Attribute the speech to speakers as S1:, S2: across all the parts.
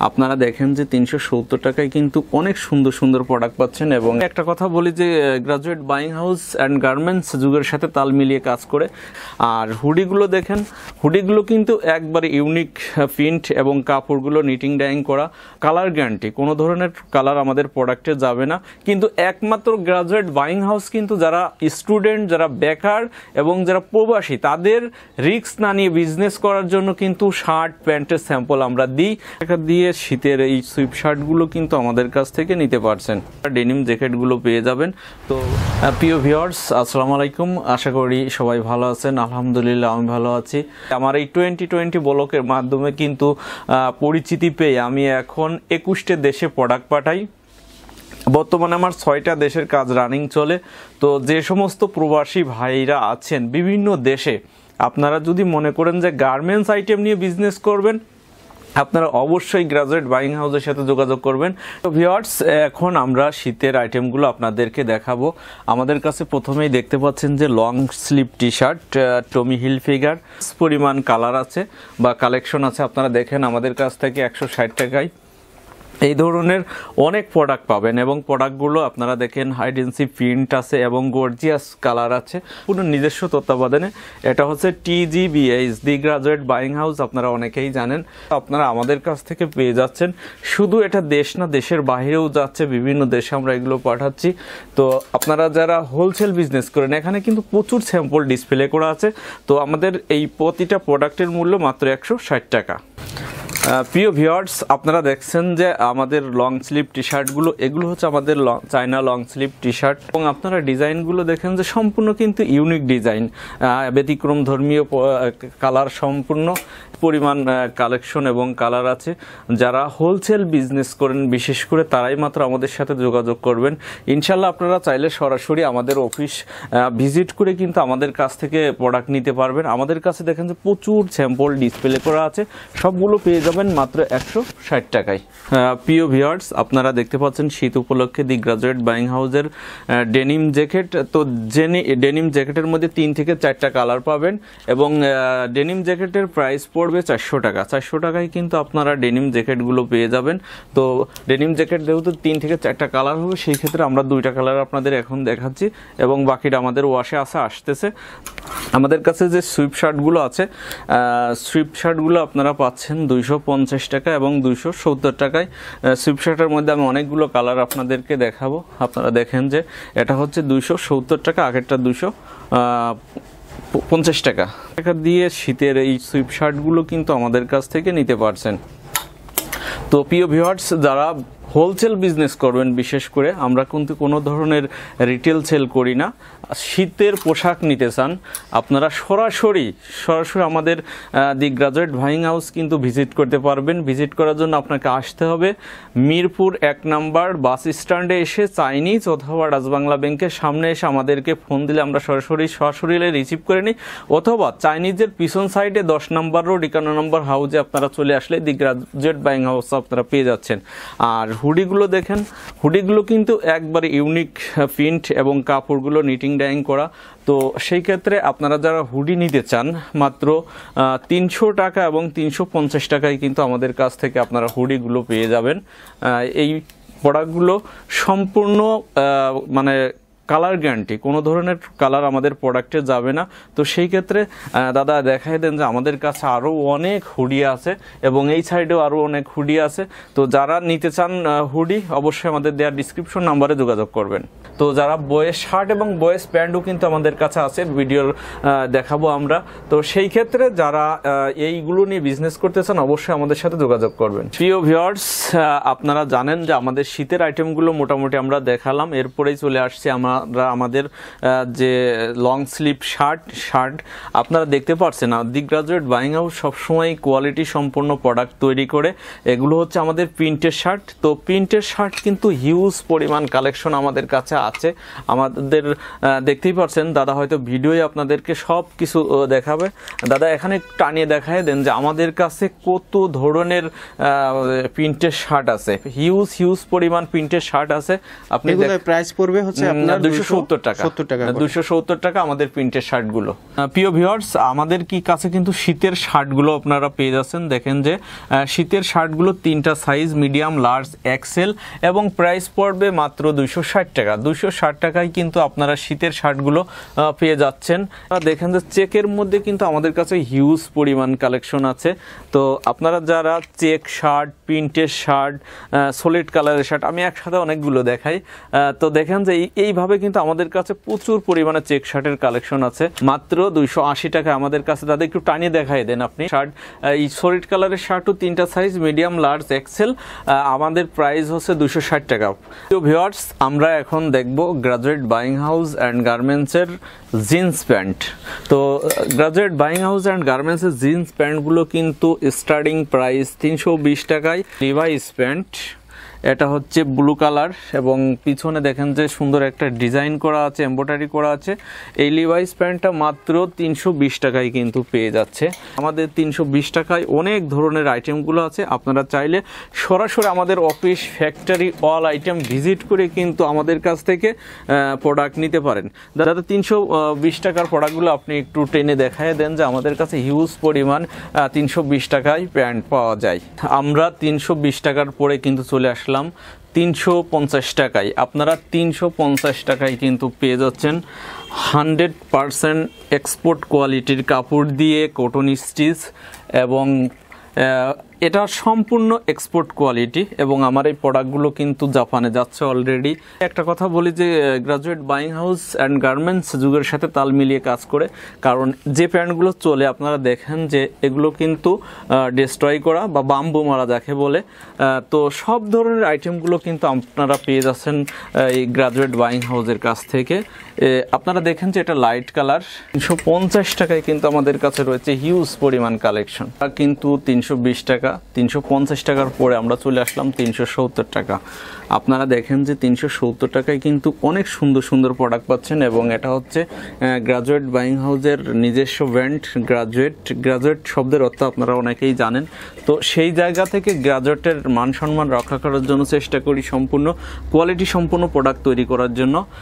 S1: আপনারা দেখেন যে 370 টাকায় কিন্তু অনেক সুন্দর সুন্দর প্রোডাক্ট পাচ্ছেন। এবং একটা কথা বলি যে Graduate Buying House and garments যুগের সাথে তাল মিলিয়ে কাজ করে। আর হুডিগুলো দেখেন, হুডিগুলো কিন্তু একবারে ইউনিক প্রিন্ট এবং কাপড়গুলো নিটিং ডাইং করা, কালার গ্যারান্টি, কোনো ধরনের কালার আমাদের প্রোডাক্টে যাবে না। কিন্তু একমাত্র গ্রাজুয়েট বাইং হাউস কিন্তু যারা স্টুডেন্ট, যারা বেকার এবং যারা প্রবাসী, তাদের রিস্ক না নিয়ে বিজনেস করার জন্য কিন্তু শার্ট প্যান্টের স্যাম্পল আমরা দিই। টাকা দিয়ে শীতের এই সুইপ শার্টগুলো কিন্তু আমাদের কাছ থেকে নিতে পারছেন। ডেনিম জ্যাকেটগুলো পেয়ে যাবেন। তো প্রিয় ভিউয়ার্স, আসসালামু আলাইকুম, আশা করি সবাই ভালো আছেন। আলহামদুলিল্লাহ আমি ভালো আছি। আমার এই 2020 ব্লকের মাধ্যমে কিন্তু পরিচিতি পেয়ে আমি এখন 21টা দেশে প্রোডাক্ট পাঠাই। বর্তমানে আমার 6টা দেশের কাজ রানিং চলে। তো যে সমস্ত প্রবাসী ভাইরা আছেন বিভিন্ন দেশে, আপনারা যদি মনে করেন যে গার্মেন্টস আইটেম নিয়ে বিজনেস করবেন, আপনারা অবশ্যই গ্রাজুয়েট বাইং হাউসের সাথে যোগাযোগ করবেন। তো ভিউয়ার্স, এখন আমরা শীতের আইটেমগুলো আপনাদেরকে দেখাবো। আমাদের কাছে প্রথমেই দেখতে পাচ্ছেন যে long sleeve T shirt, Tommy Hilfiger পরিমাণ কালার আছে বা কালেকশন আছে। আপনারা দেখেন আমাদের কাছ থেকে 160 টাকায় এই ধরনের অনেক প্রোডাক্ট পাবেন। এবং প্রোডাক্টগুলো আপনারা দেখেন হাইডেন্সি প্রিন্ট আছে এবং গর্জিয়াস কালার আছে, পুরো নিজস্ব তত্ত্বাবধানে। এটা হচ্ছে TGBH, the Graduate Buying House, আপনারা অনেকেই জানেন। আপনারা আমাদের কাছ থেকে পেয়ে যাচ্ছেন। শুধু এটা দেশ না, দেশের বাইরেও যাচ্ছে, বিভিন্ন দেশে আমরা এগুলো পাঠাচ্ছি। তো আপনারা যারা হোলসেল বিজনেস করেন, এখানে কিন্তু প্রচুর স্যাম্পল ডিসপ্লে করা আছে। তো আমাদের এই প্রতিটা প্রোডাক্টের মূল্য মাত্র 160 টাকা। প্রিয় ভিউয়ার্স, আপনারা দেখছেন যে আমাদের লং স্লিভ টি শার্টগুলো, এগুলো হচ্ছে আমাদের China long sleeve T shirt. এবং আপনারা ডিজাইনগুলো দেখেন যে সম্পূর্ণ কিন্তু ইউনিক ডিজাইন, ব্যতিক্রম ধর্মীয় কালার, সম্পূর্ণ পরিমাণ কালেকশন এবং কালার আছে। যারা হোলসেল বিজনেস করেন বিশেষ করে, তারাই মাত্র আমাদের সাথে যোগাযোগ করবেন। ইনশাল্লাহ আপনারা চাইলে সরাসরি আমাদের অফিস ভিজিট করে কিন্তু আমাদের কাছ থেকে প্রোডাক্ট নিতে পারবেন। আমাদের কাছে দেখেন যে প্রচুর স্যাম্পল ডিসপ্লে করা আছে, সবগুলো পেয়ে যাবেন মাত্র 160 টাকায়। প্রিয় ভিউয়ার্স, আপনারা দেখতে পাচ্ছেন শীত উপলক্ষে দি গ্রাজুয়েট বাইং হাউসের ডেনিম জ্যাকেট। তো ডেনিম জ্যাকেটের মধ্যে 3 থেকে 4টা কালার পাবেন এবং ডেনিম জ্যাকেটের প্রাইস পড়বে 400 টাকা। 400 টাকায় কিন্তু আপনারা ডেনিম জ্যাকেটগুলো পেয়ে যাবেন। তো ডেনিম জ্যাকেট যেহেতু 3 থেকে 4টা কালার হবে, সেই ক্ষেত্রে আমরা 2টা কালার আপনাদের এখন দেখাচ্ছি এবং বাকিটা আমাদের ওয়াশে আসতেছে। আমাদের কাছে যে সুইপ শার্টগুলো আছে, সুইপ শার্টগুলো আপনারা পাচ্ছেন 250 টাকা এবং 270 টাকায়। সুইপ শার্টের মধ্যে আমি অনেকগুলো কালার আপনাদেরকে দেখাবো। আপনারা দেখেন যে এটা হচ্ছে 270 টাকা, আগেরটা 250 টাকা। টাকা দিয়ে শীতের এই সুইপ শার্টগুলো কিন্তু আমাদের কাছ থেকে নিতে পারছেন। তো প্রিয় ভিউয়ার্স, যারা হোলসেল বিজনেস করবেন বিশেষ করে, আমরা কিন্তু কোনো ধরনের রিটেল সেল করি না। শীতের পোশাক নিতে চান, আপনারা সরাসরি আমাদের দি গ্রাজুয়েট বাইং হাউস কিন্তু ভিজিট করতে পারবেন। ভিজিট করার জন্য আপনাকে আসতে হবে মিরপুর 1 নম্বর বাস স্ট্যান্ডে এসে চাইনিজ অথবা রাজবাংলা ব্যাংকের সামনে এসে আমাদেরকে ফোন দিলে আমরা সরাসরি রিসিভ করে নিই, অথবা চাইনিজের পিছন সাইডে 10 নম্বর রোড 51 নম্বর হাউসে আপনারা চলে আসলে দি গ্রাজুয়েট বাইং হাউস আপনারা পেয়ে যাচ্ছেন। আর হুডিগুলো দেখেন, হুডিগুলো কিন্তু একবারে ইউনিক প্রিন্ট এবং কাপড়গুলো নিটিং ডাইং করা। তো সেই ক্ষেত্রে আপনারা যারা হুডি নিতে চান, মাত্র 300 টাকা এবং 350 টাকায় কিন্তু আমাদের কাছ থেকে আপনারা হুডিগুলো পেয়ে যাবেন। এই প্রোডাক্টগুলো সম্পূর্ণ মানে কালার গ্যারান্টি, কোনো ধরনের কালার আমাদের প্রোডাক্টে যাবে না। তো সেই ক্ষেত্রে দাদা দেখাই দেন যে আমাদের কাছে আরও অনেক হুডি আছে এবং এই সাইডেও আরও অনেক হুডি আছে। তো যারা নিতে চান হুডি, অবশ্যই আমাদের দেওয়া ডিসক্রিপশন নাম্বারে যোগাযোগ করবেন। তো যারা বয়েজ শার্ট এবং বয়েজ প্যান্টও কিন্তু আমাদের কাছে আছে, ভিডিওর দেখাবো আমরা। তো সেই ক্ষেত্রে যারা এইগুলো নিয়ে বিজনেস করতে চান, অবশ্যই আমাদের সাথে যোগাযোগ করবেন। প্রিয় ভিউয়ার্স, আপনারা জানেন যে আমাদের শীতের আইটেমগুলো মোটামুটি আমরা দেখালাম। এরপরেই চলে আসছি আমরা আমাদের যে লং স্লিভ শার্ট আপনারা দেখতে পাচ্ছেন। দি গ্রাজুয়েট বাইং হাউস সবসময় কোয়ালিটি সম্পন্ন প্রোডাক্ট তৈরি করে। এগুলো হচ্ছে আমাদের প্রিন্টের শার্ট। তো প্রিন্টের শার্ট কিন্তু হিউজ পরিমাণ কালেকশন আমাদের কাছে আছে। আমাদের দেখতেই পাচ্ছেন, দাদা হয়তো ভিডিওই আপনাদেরকে সব কিছু দেখাবে। দাদা এখানে টানিয়ে দেখায় দেন যে আমাদের কাছে কত ধরনের প্রিন্টের শার্ট আছে, হিউজ পরিমাণ প্রিন্টের শার্ট আছে। আপনি
S2: প্রাইস পড়বে হচ্ছে আপনার
S1: 270 টাকা 270 টাকা আমাদের প্রিন্টের শার্টগুলো। প্রিয় ভিউয়ার্স, আমাদের কি কাছে কিন্তু শীতের শার্টগুলো আপনারা পেয়ে যাচ্ছেন। দেখেন যে শীতের শার্টগুলো 3টা সাইজ, মিডিয়াম, লার্জ, এক্সেল, এবং প্রাইস পড়বে মাত্র 260 টাকা। 260 টাকায় কিন্তু আপনারা শীতের শার্টগুলো পেয়ে যাচ্ছেন। দেখেন যে চেকের মধ্যে কিন্তু আমাদের কাছে হিউজ পরিমাণ কালেকশন আছে। তো আপনারা যারা চেক শার্ট, প্রিন্টের শার্ট, সলিড কালারের শার্ট, আমি একসাথে অনেকগুলো দেখাই। তো দেখেন যে এইভাবে কিন্তু আমাদের কাছে প্রচুর পরিমাণে চেক শার্টের কালেকশন আছে মাত্র 280 টাকা আমাদের কাছে। তাদের একটু টানিয়ে দেখাই দেন আপনি শার্ট। এই সলিড কালারের শার্টও 3টা সাইজ, মিডিয়াম, লার্জ, এক্সেল, আমাদের প্রাইস হচ্ছে 260 টাকা। তো ভিউয়ার্স, আমরা এখন দেখব গ্রাজুয়েট বাইং হাউস অ্যান্ড গার্মেন্টসের জিন্স প্যান্ট। তো গ্রাজুয়েট বাইং হাউস অ্যান্ড গার্মেন্টসের জিন্স প্যান্টগুলো কিন্তু স্টার্টিং প্রাইস 320 টাকায়। লিভাইস প্যান্ট, এটা হচ্ছে ব্লু কালার এবং পিছনে দেখেন যে সুন্দর একটা ডিজাইন করা আছে, এমব্রয়ডারি করা আছে। এই লিভাইস প্যান্টটা মাত্র 320 টাকায় কিন্তু পেয়ে যাচ্ছে। আমাদের 320 টাকায় অনেক ধরনের আইটেমগুলো আছে। আপনারা চাইলে সরাসরি আমাদের office, factory, all item visit করে কিন্তু আমাদের কাছ থেকে প্রোডাক্ট নিতে পারেন। যাতে 320 টাকার প্রোডাক্টগুলো আপনি একটু টেনে দেখায় দেন যে আমাদের কাছে হিউজ পরিমাণ 320 টাকায় প্যান্ট পাওয়া যায়। আমরা 320 টাকার পরে কিন্তু চলে আসলাম 350 টাকায়। আপনারা 350 টাকায় কিন্তু পেয়ে যাচ্ছেন 100% এক্সপোর্ট কোয়ালিটির কাপড় দিয়ে কটন স্টিচ, এবং এটা সম্পূর্ণ এক্সপোর্ট কোয়ালিটি, এবং আমার এই প্রোডাক্টগুলো কিন্তু জাপানে যাচ্ছে অলরেডি। একটা কথা বলি যে Graduate Buying House and garments যুগের সাথে তাল মিলিয়ে কাজ করে। কারণ যে প্যান্টগুলো চলে আপনারা দেখেন যে এগুলো কিন্তু ডিস্ট্রয় করা বা বাম্বু মারা যাকে বলে। তো সব ধরনের আইটেমগুলো কিন্তু আপনারা পেয়ে যাচ্ছেন এই গ্রাজুয়েট বাইং হাউসের কাছ থেকে। আপনারা দেখেন যে এটা লাইট কালার, 350 টাকায় কিন্তু আমাদের কাছে রয়েছে হিউজ পরিমাণ কালেকশন। কিন্তু 320 টাকা, 350 টাকার পরে আমরা চলে আসলাম 370 টাকা। আপনারা দেখেন যে 370 টাকায় কিন্তু অনেক সুন্দর সুন্দর প্রোডাক্ট পাচ্ছেন, এবং এটা হচ্ছে গ্রাজুয়েট বাইং হাউসের নিজস্ব ব্র্যান্ড। গ্রাজুয়েট শব্দের অর্থ আপনারা অনেকেই জানেন। তো সেই জায়গা থেকে গ্রাজুয়েটের মান সম্মান রক্ষা করার জন্য চেষ্টা করি সম্পূর্ণ কোয়ালিটি সম্পূর্ণ প্রোডাক্ট তৈরি করার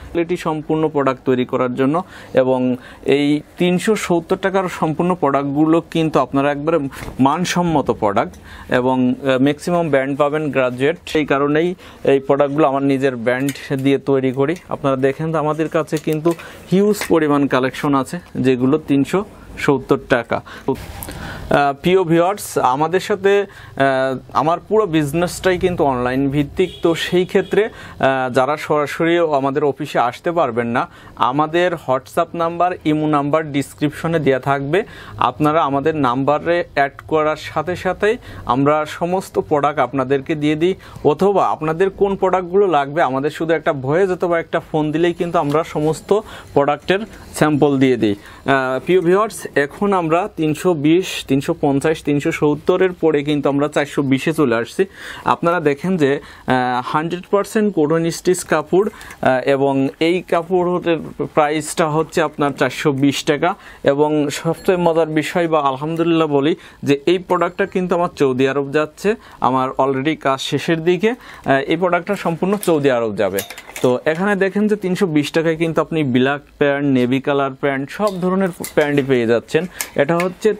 S1: জন্য, এবং এই 370 টাকার সম্পূর্ণ প্রোডাক্টগুলো কিন্তু আপনারা একবারে মানসম্মত প্রোডাক্ট, এবং ম্যাক্সিমাম ব্র্যান্ড পাবেন গ্রাজুয়েট। সেই কারণেই এই প্রোডাক্টগুলো আমার নিজের ব্র্যান্ড দিয়ে তৈরি করি। আপনারা দেখেন আমাদের কাছে কিন্তু হিউজ পরিমাণ কালেকশন আছে যেগুলো 370 টাকা। প্রিয় ভিউয়ার্স, আমাদের সাথে আমার পুরো বিজনেসটাই কিন্তু অনলাইন ভিত্তিক। তো সেই ক্ষেত্রে যারা সরাসরি আমাদের অফিসে আসতে পারবেন না, আমাদের হোয়াটসঅ্যাপ নাম্বার, ইমো নাম্বার ডিসক্রিপশনে দেওয়া থাকবে। আপনারা আমাদের নাম্বারে অ্যাড করার সাথে সাথেই আমরা সমস্ত প্রোডাক্ট আপনাদেরকে দিয়ে দিই, অথবা আপনাদের কোন প্রোডাক্টগুলো লাগবে আমাদের শুধু একটা ভয়েস অথবা একটা ফোন দিলেই কিন্তু আমরা সমস্ত প্রোডাক্টের স্যাম্পল দিয়ে দিই। প্রিয় ভিউয়ার্স, এখন আমরা 320, 350, 370-এর পরে কিন্তু আমরা 420-এ চলে আসছি। আপনারা দেখেন যে 100% কটন স্টিচ কাপড়, এবং এই কাপড়ের প্রাইসটা হচ্ছে আপনার 420 টাকা। এবং সবচেয়ে মজার বিষয় বা আলহামদুলিল্লাহ বলি যে এই প্রোডাক্টটা কিন্তু আমার সৌদি আরব যাচ্ছে। আমার অলরেডি কাজ শেষের দিকে এই প্রোডাক্টটা সম্পূর্ণ সৌদি আরব যাবে। তো এখানে দেখেন যে 320 টাকায় কিন্তু আপনি black pant, navy colour pant, সব ধরনের প্যান্টই পেয়ে যাচ্ছেন। এটা হচ্ছে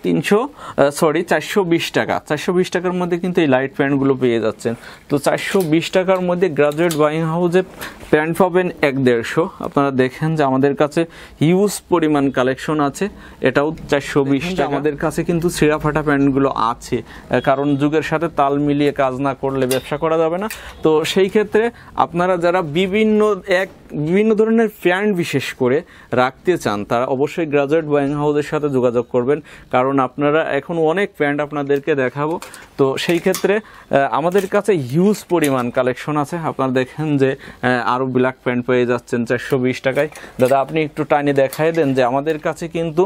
S1: 420 টাকা। 420 টাকার মধ্যে কিন্তু এই লাইট প্যান্টগুলো পেয়ে যাচ্ছেন। তো 420 টাকার মধ্যে গ্রাজুয়েট বাইং হাউসে প্যান্ট পাবেন 150। আপনারা দেখেন যে আমাদের কাছে হিউজ পরিমাণ কালেকশন আছে। এটাও 420 টাকা। আমাদের কাছে কিন্তু ছিঁড়া ফাটা প্যান্টগুলো আছে, কারণ যুগের সাথে তাল মিলিয়ে কাজ না করলে ব্যবসা করা যাবে না। তো সেই ক্ষেত্রে আপনারা যারা বিভিন্ন ধরনের প্যান্ট বিশেষ করে রাখতে চান, তারা অবশ্যই গ্রাজুয়েট বাইং হাউসের সাথে যোগাযোগ করবেন, কারণ আপনারা এখন অনেক প্যান্ট আপনাদেরকে দেখাবো। তো সেই ক্ষেত্রে আমাদের কাছে হিউজ পরিমাণ কালেকশন আছে। আপনারা দেখেন যে আরও ব্ল্যাক প্যান্ট পেয়ে যাচ্ছেন 420 টাকায়। দাদা, আপনি একটু টাইনে দেখাই দেন যে আমাদের কাছে কিন্তু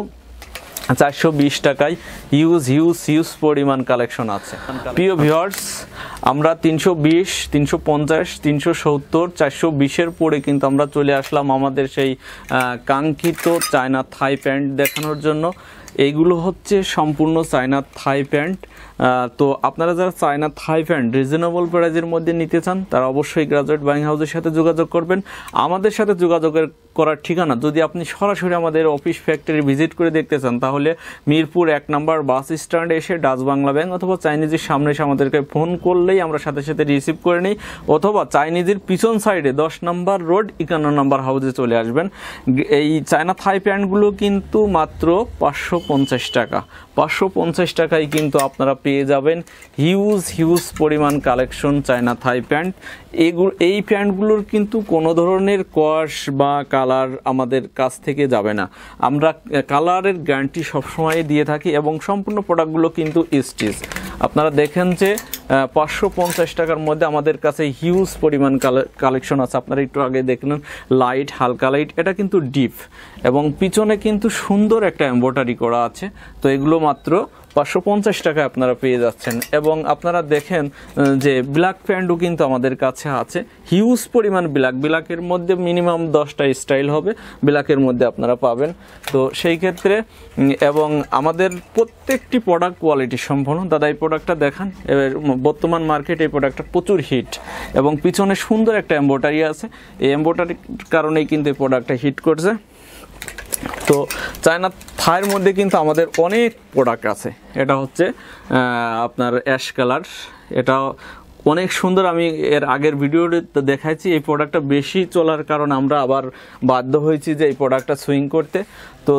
S1: 420 টাকায় হিউজ পরিমাণ কালেকশন আছে। প্রিয় ভিউয়ার্স, আমরা 320, 350, 370, 420-এর পরে কিন্তু আমরা চলে আসলাম আমাদের সেই কাঙ্ক্ষিত চায়না থাই প্যান্ট দেখানোর জন্য। এইগুলো হচ্ছে সম্পূর্ণ চায়না থাই প্যান্ট। তো আপনারা যারা চায়না থাই প্যান্ট রিজনেবল প্রাইজের মধ্যে নিতে চান তারা অবশ্যই গ্রাজুয়েট বাইং হাউসের সাথে যোগাযোগ করবেন। আমাদের সাথে যোগাযোগের করার ঠিকানা, যদি আপনি সরাসরি আমাদের অফিস ফ্যাক্টরি ভিজিট করে দেখতে চান তাহলে মিরপুর 1 নম্বর বাস স্ট্যান্ডে এসে ডাচ বাংলা ব্যাংক অথবা চাইনিজের সামনে এসে আমাদেরকে ফোন করলেই আমরা সাথে সাথে রিসিভ করে নিই, অথবা চাইনিজের পিছন সাইডে 10 নম্বর রোড 51 নম্বর হাউসে চলে আসবেন। এই চায়না থাই প্যান্টগুলো কিন্তু মাত্র 550 টাকা, 550 টাকায় কিন্তু আপনারা পেয়ে যাবেন হিউজ পরিমাণ কালেকশন চায়না থাই প্যান্ট। এই প্যান্টগুলোর কিন্তু কোনো ধরনের কস বা কালার আমাদের কাছ থেকে যাবে না, আমরা কালারের গ্যারান্টি সবসময় দিয়ে থাকি এবং সম্পূর্ণ প্রোডাক্টগুলো কিন্তু স্টিচ। আপনারা দেখেন যে 550 টাকার মধ্যে আমাদের কাছে হিউজ পরিমাণ কালেকশন আছে। আপনারা একটু আগে দেখলেন লাইট, হালকা লাইট, এটা কিন্তু ডিপ এবং পিছনে কিন্তু সুন্দর একটা এমব্রয়ডারি করা আছে। তো এগুলো মাত্র 550 টাকায় আপনারা পেয়ে যাচ্ছেন। এবং আপনারা দেখেন যে ব্ল্যাক প্যান্টও কিন্তু আমাদের কাছে আছে, হিউজ পরিমাণ ব্ল্যাকের মধ্যে মিনিমাম 10টা স্টাইল হবে, ব্ল্যাকের মধ্যে আপনারা পাবেন। তো সেই ক্ষেত্রে এবং আমাদের প্রত্যেকটি প্রোডাক্ট কোয়ালিটি সম্পন্ন। দাদা এই প্রোডাক্টটা দেখান, বর্তমান মার্কেটে এই প্রোডাক্টটা প্রচুর হিট এবং পিছনে সুন্দর একটা এমব্রয়ডারি আছে, এই এমব্রয়ডারির কারণেই কিন্তু এই প্রোডাক্টটা হিট করছে। তো চায়না থাইয়ের মধ্যে কিন্তু আমাদের অনেক প্রোডাক্ট আছে। এটা হচ্ছে আপনার অ্যাশ কালার, এটা অনেক সুন্দর। আমি এর আগের ভিডিওতে দেখাইছি, এই প্রোডাক্টটা বেশি চলার কারণে আমরা আবার বাধ্য হয়েছি যে এই প্রোডাক্টটা সুইং করতে। তো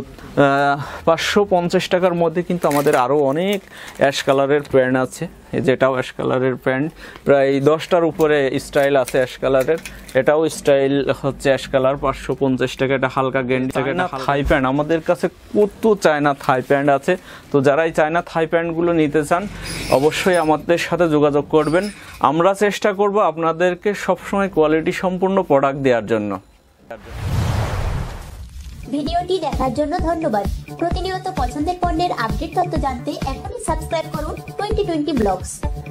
S1: 550 টাকার মধ্যে কিন্তু আমাদের আরও অনেক অ্যাশ কালারের প্যান্ট আছে, যেটাও অ্যাশ কালারের প্যান্ট, প্রায় 10টার উপরে স্টাইল আছে অ্যাশ কালারের। এটাও স্টাইল হচ্ছে অ্যাশ কালার, 550 টাকা। এটা হালকা গেন্ডি থাই প্যান্ট, আমাদের কাছে কত চায়না থাই প্যান্ট আছে। তো যারা এই চায়না থাই প্যান্টগুলো নিতে চান অবশ্যই আমাদের সাথে যোগাযোগ করবেন। আমরা চেষ্টা করব আপনাদেরকে সবসময় কোয়ালিটি সম্পূর্ণ প্রোডাক্ট দেওয়ার জন্য।
S2: ভিডিওটি দেখার জন্য ধন্যবাদ। প্রতিনিয়ত পছন্দের পণ্যের আপডেট তথ্য জানতে এখনই সাবস্ক্রাইব করুন 2020 ব্লগস।